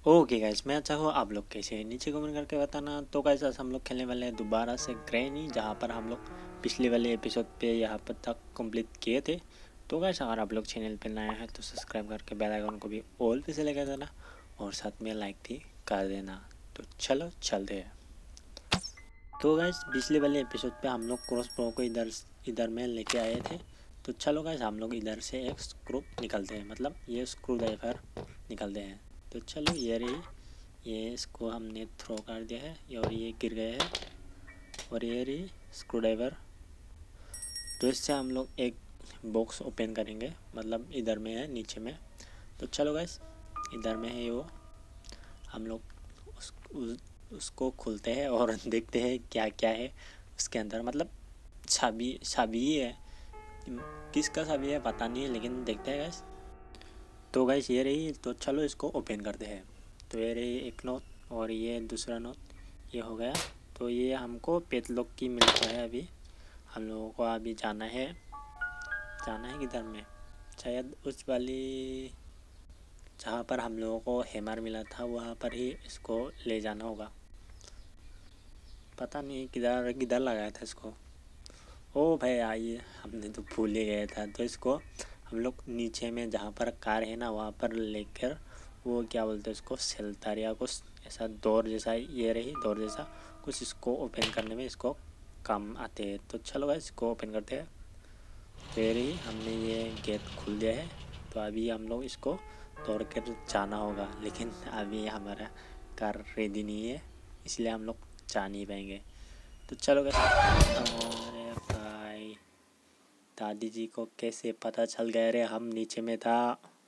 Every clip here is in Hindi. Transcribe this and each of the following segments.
ओके गाइस, मैं अच्छा हूँ। आप लोग कैसे हैं नीचे कमेंट करके बताना। तो गाइस आज हम लोग खेलने वाले हैं दोबारा से ग्रैनी, जहाँ पर हम लोग पिछले वाले एपिसोड पे यहाँ पर तक कंप्लीट किए थे। तो गाइस अगर आप लोग चैनल पे नया है तो सब्सक्राइब करके बेल आइकन को भी ऑल पे सेलेक्ट कर देना और साथ में लाइक भी कर देना। तो चलो चलते हैं। तो गाइस पिछले वाले एपिसोड पे हम लोग क्रॉस बो को इधर में लेके आए थे। तो चलो गाइस हम लोग इधर से एक स्क्रू निकलते हैं, मतलब ये स्क्रू ड्राइवर निकलते हैं। तो चलो ये रही, ये इसको हमने थ्रो कर दिया है और ये गिर गए हैं। और ये रही स्क्रू ड्राइवर। तो इससे हम लोग एक बॉक्स ओपन करेंगे, मतलब इधर में है नीचे में। तो चलो गाइस इधर में है वो, हम लोग उसको खोलते हैं और देखते हैं क्या क्या है उसके अंदर। मतलब चाबी ही है, किसका चाबी है पता नहीं है, लेकिन देखते हैं गाइस। तो गाइस ये रही, तो चलो इसको ओपन करते हैं। तो ये रही एक नोट और ये दूसरा नोट, ये हो गया। तो ये हमको पेटलॉक की मिलता है। अभी हम लोगों को अभी जाना है किधर में, शायद उस वाली जहाँ पर हम लोगों को हैमर मिला था वहाँ पर ही इसको ले जाना होगा। पता नहीं किधर किधर लगाया था इसको। ओ भाई आइए, हमने तो भूल ही गया था। तो इसको हम लोग नीचे में जहाँ पर कार है ना वहाँ पर लेकर, वो क्या बोलते हैं उसको, सेल्तार या कुछ ऐसा डोर जैसा, ये रही डोर जैसा कुछ, इसको ओपन करने में इसको काम आते हैं। तो चलो भाई इसको ओपन करते हैं। तो ये रही, हमने ये गेट खोल दिया है। तो अभी हम लोग इसको तोड़ कर जाना होगा, लेकिन अभी हमारा कार रेडी नहीं है, इसलिए हम लोग जा नहीं पाएंगे। तो चलो गाइस, अरे भाई दादी जी को कैसे पता चल गया रे हम नीचे में था।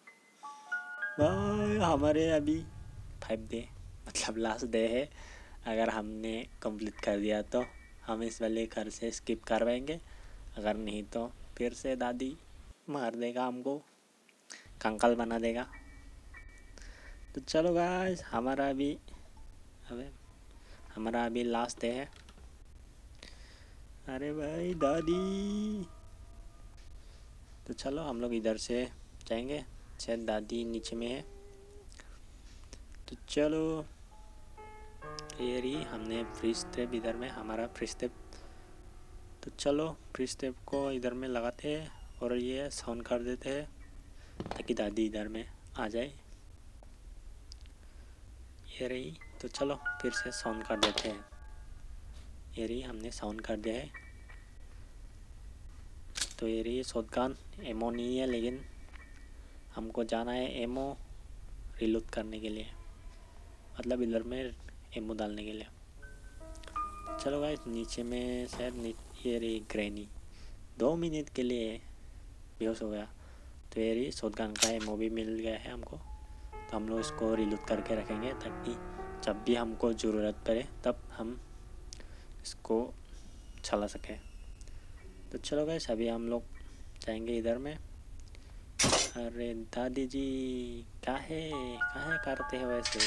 भाई हमारे अभी 5 डे मतलब लास्ट डे है। अगर हमने कंप्लीट कर दिया तो हम इस वाले घर से स्किप कर पाएंगे, अगर नहीं तो फिर से दादी मार देगा हमको, कंकाल बना देगा। तो चलो गाइस हमारा अभी लास्ट डे है। अरे भाई दादी, तो चलो हम लोग इधर से जाएंगे, शायद दादी नीचे में है। तो चलो ये रही, हमने फ्री स्टेप इधर में, हमारा फ्री स्टेप। तो चलो फ्री स्टेप को इधर में लगाते हैं और ये साउंड कर देते हैं ताकि दादी इधर में आ जाए। ये रही, तो चलो फिर से साउंड कर देते हैं। ये रही, हमने साउंड कर दिया है। तो ये रही शॉटगन, एमो नहीं है लेकिन हमको जाना है एमो रिलोड करने के लिए, मतलब इधर में एमो डालने के लिए। चलो गाइस नीचे में शायद ये रही ग्रैनी, 2 मिनट के लिए बेहोश हो गया। तो ये रही शॉटगन का एमो भी मिल गया है हमको। तो हम लोग इसको रिलोड करके रखेंगे ताकि जब भी हमको ज़रूरत पड़े तब हम इसको चला सकें। तो चलो गाइस अभी हम लोग जाएंगे इधर में। अरे दादी जी काहे करते हैं वैसे।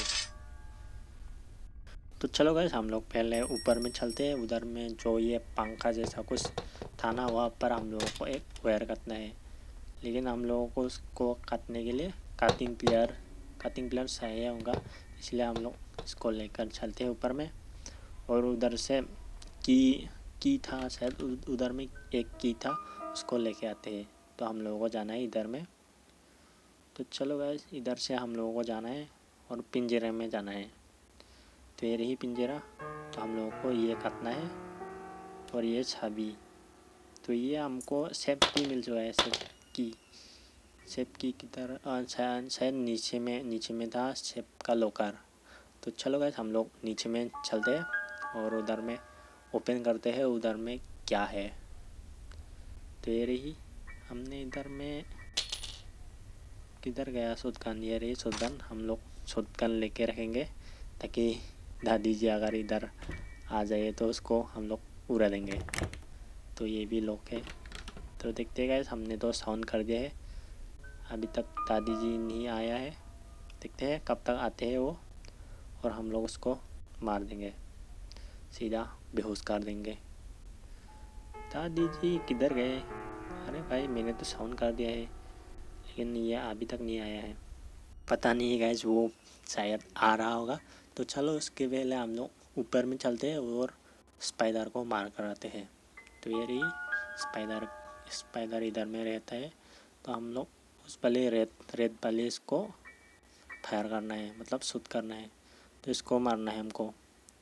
तो चलो गाइस हम लोग पहले ऊपर में चलते हैं। उधर में जो ये पंखा जैसा कुछ था ना, वहाँ पर हम लोगों को एक वायर काटना है, लेकिन हम लोगों को उसको काटने के लिए कटिंग प्लेयर चाहिए होगा, इसलिए हम लोग इसको लेकर चलते हैं ऊपर में। और उधर से की था शायद, उधर में एक की था, उसको लेके आते हैं। तो हम लोगों को जाना है इधर में। तो चलो गाइस इधर से हम लोगों को जाना है और पिंजरे में जाना है। तो ये रही पिंजरा। तो हम लोगों को ये काटना है और ये चाबी। तो ये हमको सेफ की मिल चुका है, सेफ की तरह शायद नीचे में था सेफ का लॉकर। तो चलो गाइस हम लोग नीचे में चलते हैं और उधर में ओपन करते हैं उधर में क्या है। तो ये रही, हमने इधर में किधर गया शॉटगन, ये रही शॉटगन। हम लोग शॉटगन लेके रखेंगे ताकि दादी जी अगर इधर आ जाए तो उसको हम लोग उड़ा देंगे। तो ये भी लॉक है। तो देखते गाइस, हमने तो साउंड कर दिया है, अभी तक दादी जी नहीं आया है। देखते हैं कब तक आते हैं वो, और हम लोग उसको मार देंगे, सीधा बेहोश कर देंगे। दादी जी किधर गए। अरे भाई मैंने तो साउंड कर दिया है लेकिन ये अभी तक नहीं आया है। पता नहीं गाइस, वो शायद आ रहा होगा। तो चलो उसके पहले हम लोग ऊपर में चलते हैं और स्पाइडर को मार कर आते हैं। तो ये रही स्पाइडर, स्पाइडर इधर में रहता है। तो हम लोग उस वाले रेड वाले इसको फायर करना है, मतलब शूट करना है। तो इसको मारना है हमको।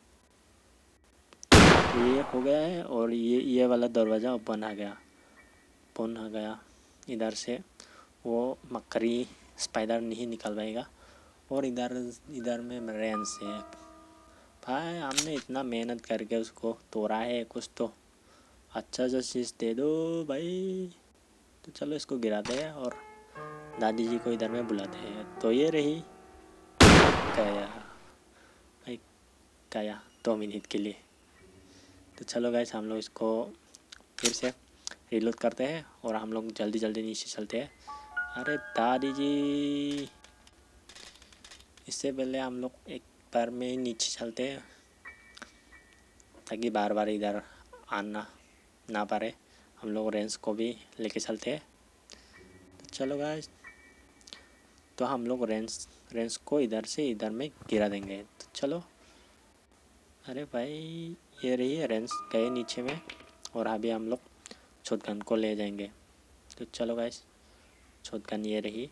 ये हो गया है और ये वाला दरवाज़ा ओपन आ गया। इधर से वो मकड़ी स्पाइडर नहीं निकल पाएगा। और इधर में रेंज है। भाई हमने इतना मेहनत करके उसको तोड़ा है, कुछ तो अच्छा सा चीज़ दे दो भाई। तो चलो इसको गिराते हैं और दादी जी को इधर में बुलाते हैं। तो ये रही काया भाई, काया 2 मिनट के लिए। तो चलो गाइस, हम लोग इसको फिर से रिलोड करते हैं और हम लोग जल्दी जल्दी नीचे चलते हैं। अरे दादी जी, इससे पहले हम लोग एक बार में नीचे चलते हैं ताकि बार बार इधर आना ना पारे। हम लोग रेंज को भी लेके चलते हैं। तो चलो गाइस, तो हम लोग रेंज को इधर से इधर में गिरा देंगे। तो चलो, अरे भाई ये रही है रेंज गए नीचे में और अभी हम लोग शॉटगन को ले जाएंगे। तो चलो गाइस, शॉटगन ये रही।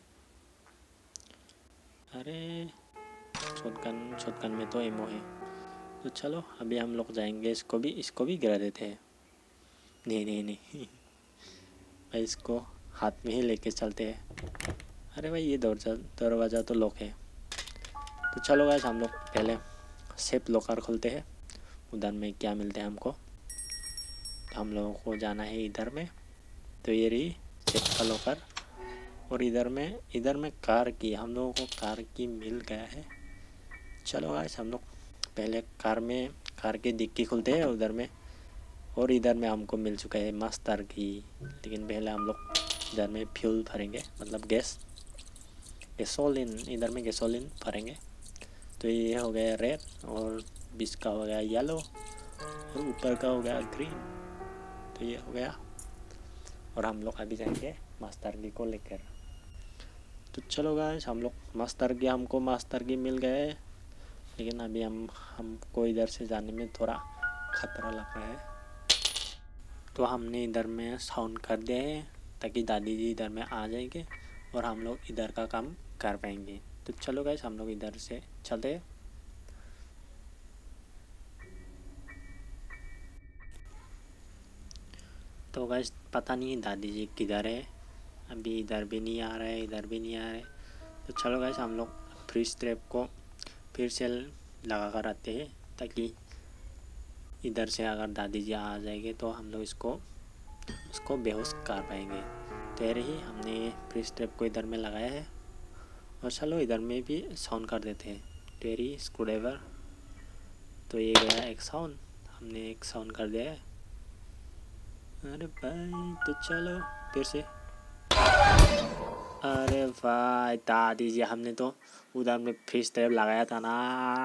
अरे शॉटगन में तो एमो है। तो चलो अभी हम लोग जाएंगे, इसको भी गिरा देते हैं। नहीं भाई, इसको हाथ में ही लेके चलते हैं। अरे भाई ये दरवाज़ा तो लॉक है। तो चलो गाइस, हम लोग पहले सेफ लॉकर खोलते हैं। उधर में क्या मिलते हैं हमको। तो हम लोगों को जाना है इधर में। तो ये रही सेफ का लॉकर। और इधर में हम लोगों को कार की मिल गया है। चलो गाइस, हम लोग पहले कार की डिक्की खोलते हैं उधर में। और इधर में हमको मिल चुका है मास्टर की। लेकिन पहले हम लोग इधर में फ्यूल भरेंगे, मतलब गैसोलीन। इधर में गैसोलीन भरेंगे। तो ये हो गया रेड और बीच का हो गया येलो और ऊपर का हो गया ग्रीन। तो ये हो गया और हम लोग अभी जाएंगे मास्टर की को लेकर। तो चलो गाइस, हमको मास्टर की मिल गए। लेकिन अभी हमको इधर से जाने में थोड़ा खतरा लग रहा है। तो हमने इधर में साउंड कर दिया है ताकि दादी जी इधर में आ जाएंगे और हम लोग इधर का काम कर पाएंगे। तो चलो गाइस, हम लोग इधर से चलते हैं। तो गाइस पता नहीं दादी जी किधर है। अभी इधर भी नहीं आ रहा है, इधर भी नहीं आ रहा है। तो चलो गाइस, हम लोग फ्रीज ट्रैप को फिर से लगा कर आते हैं ताकि इधर से अगर दादी जी आ जाएंगे तो हम लोग उसको बेहोश कर पाएंगे। तो ये रही, हमने फ्रीज ट्रैप को इधर में लगाया है। और चलो इधर में भी साउंड कर देते हैं। तो ये रही स्क्रूड्राइवर। तो ये गया एक साउंड, हमने एक साउंड कर दिया है। अरे भाई, तो चलो फिर से। अरे भाई दादी जी, हमने तो उधर में फ्रीज ट्रैप लगाया था ना।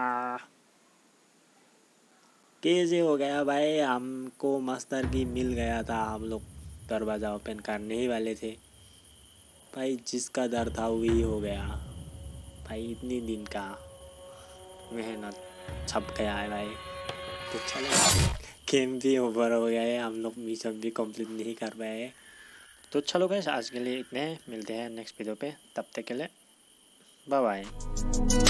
कैसे हो गया भाई, हमको मास्टर की मिल गया था। हम लोग दरवाज़ा ओपन करने ही वाले थे भाई। जिसका डर था वही हो गया भाई। इतनी दिन का मेहनत छप गया है भाई। तो चलो, गेम भी ओवर हो गया है, हम लोग मिशन भी कंप्लीट नहीं कर पाए। तो चलो गाइस, आज के लिए इतने, मिलते हैं नेक्स्ट वीडियो पे। तब तक के लिए बाय बाय।